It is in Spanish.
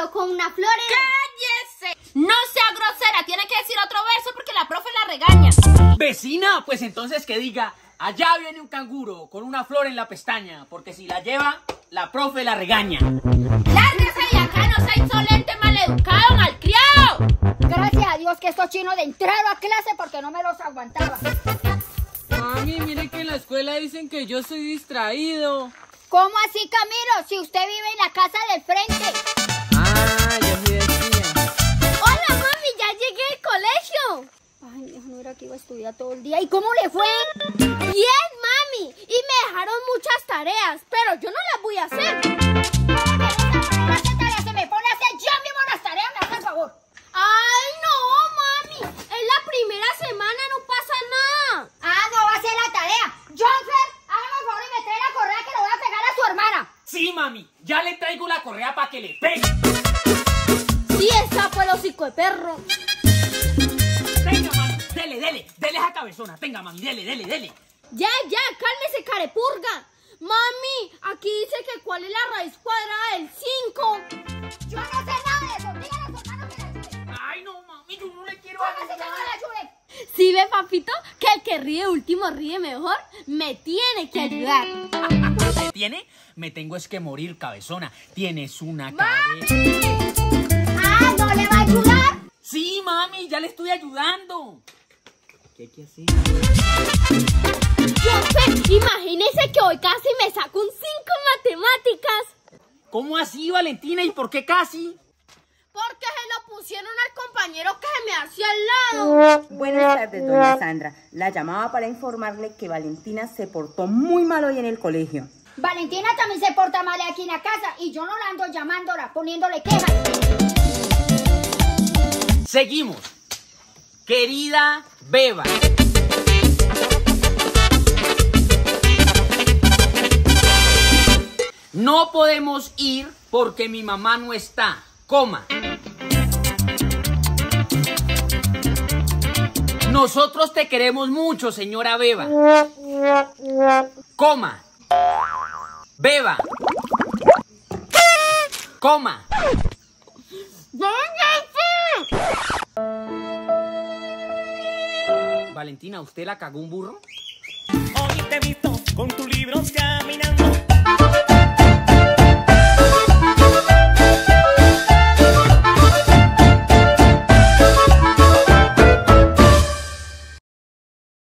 colocó una flor en... ¡Cállese! No sea grosera, tiene que decir otro verso porque la profe la regaña. Vecina, pues entonces que diga, allá viene un canguro con una flor en la pestaña, porque si la lleva, la profe la regaña. ¡Lárguese de acá, no sea insolente, maleducado, malcriado! Gracias a Dios que estos chinos entraron a clase porque no me los aguantaba. Mami, mire que en la escuela dicen que yo soy distraído. ¿Cómo así, Camilo? Si usted vive en la casa del frente. Ah, ya sí decía. Hola, mami, ya llegué al colegio. Ay, Dios, no era que iba a estudiar todo el día. ¿Y cómo le fue? Bien, mami. Y me dejaron muchas tareas, pero yo no las voy a hacer. ¿Qué tareas se me pone a hacer yo mismo las tareas? Me hace el favor. Ay, no, mami. Es la primera semana, no pasa nada. Ah, no va a hacer la tarea. Johnfer, hágame el favor y me trae la correa que le voy a pegar a su hermana. Sí, mami, ya le traigo la correa para que le pegue. Sí, esa fue el hocico de perro. Venga, mami, dele esa cabezona. Venga, mami, dele. Ya, cálmese, carepurga. Mami, aquí dice que cuál es la raíz cuadrada del 5. Yo no sé nada de eso. Dígale a su hermano que la ayude. Ay, no, mami, yo no le quiero Póngase que ayudar. no la ayude. ¿Sí ve, papito? Que el que ríe último ríe mejor. Me tiene que ayudar. ¿Me tiene? Me tengo es que morir, cabezona. Tienes una cabeza. Ah, ¿no le va a ayudar? Sí, mami, ya le estoy ayudando. ¿Qué hay que hacer? Profe, imagínese que hoy casi me saco un 5 en matemáticas. ¿Cómo así, Valentina? ¿Y por qué casi? Porque se lo pusieron al compañero que se me hacía al lado. Buenas tardes, doña Sandra. La llamaba para informarle que Valentina se portó muy mal hoy en el colegio. Valentina también se porta mal aquí en la casa y yo no la ando llamándola, poniéndole quejas. Seguimos. Querida Beba. No podemos ir porque mi mamá no está. Coma. Nosotros te queremos mucho, señora Beba. Coma. Beba. Coma. Valentina, ¿usted la cagó un burro? Hoy te he visto con tus libros caminando.